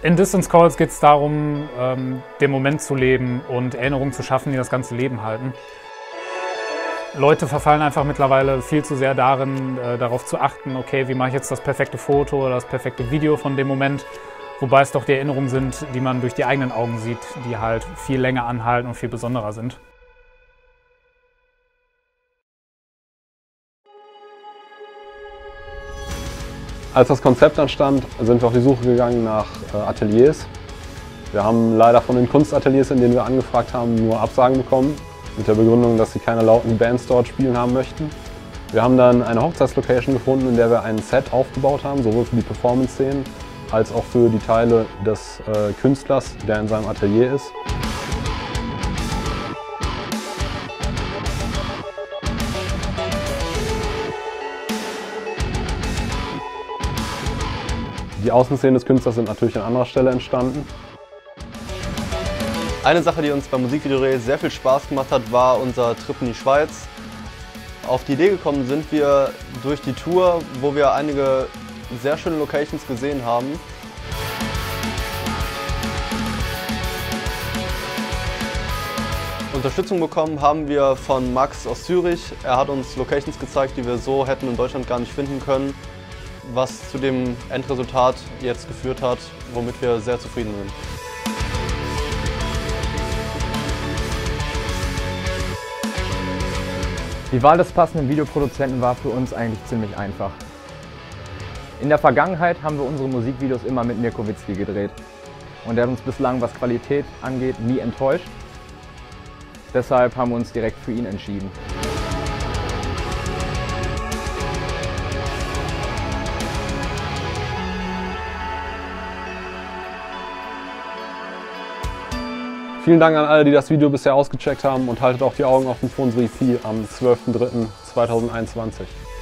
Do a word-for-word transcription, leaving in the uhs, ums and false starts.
In Distance Calls geht es darum, ähm, den Moment zu leben und Erinnerungen zu schaffen, die das ganze Leben halten. Leute verfallen einfach mittlerweile viel zu sehr darin, äh, darauf zu achten, okay, wie mache ich jetzt das perfekte Foto oder das perfekte Video von dem Moment, wobei es doch die Erinnerungen sind, die man durch die eigenen Augen sieht, die halt viel länger anhalten und viel besonderer sind. Als das Konzept entstand, sind wir auf die Suche gegangen nach äh, Ateliers. Wir haben leider von den Kunstateliers, in denen wir angefragt haben, nur Absagen bekommen, mit der Begründung, dass sie keine lauten Bands dort spielen haben möchten. Wir haben dann eine Hochzeitslocation gefunden, in der wir ein Set aufgebaut haben, sowohl für die Performance-Szenen als auch für die Teile des äh, Künstlers, der in seinem Atelier ist. Die Außenszenen des Künstlers sind natürlich an anderer Stelle entstanden. Eine Sache, die uns beim Musikvideo sehr viel Spaß gemacht hat, war unser Trip in die Schweiz. Auf die Idee gekommen sind wir durch die Tour, wo wir einige sehr schöne Locations gesehen haben. Unterstützung bekommen haben wir von Max aus Zürich. Er hat uns Locations gezeigt, die wir so hätten in Deutschland gar nicht finden können, was zu dem Endresultat jetzt geführt hat, womit wir sehr zufrieden sind. Die Wahl des passenden Videoproduzenten war für uns eigentlich ziemlich einfach. In der Vergangenheit haben wir unsere Musikvideos immer mit Mirko Witzki gedreht. Und er hat uns bislang, was Qualität angeht, nie enttäuscht. Deshalb haben wir uns direkt für ihn entschieden. Vielen Dank an alle, die das Video bisher ausgecheckt haben, und haltet auch die Augen offen für unsere E P am zwölften dritten zweitausendeinundzwanzig.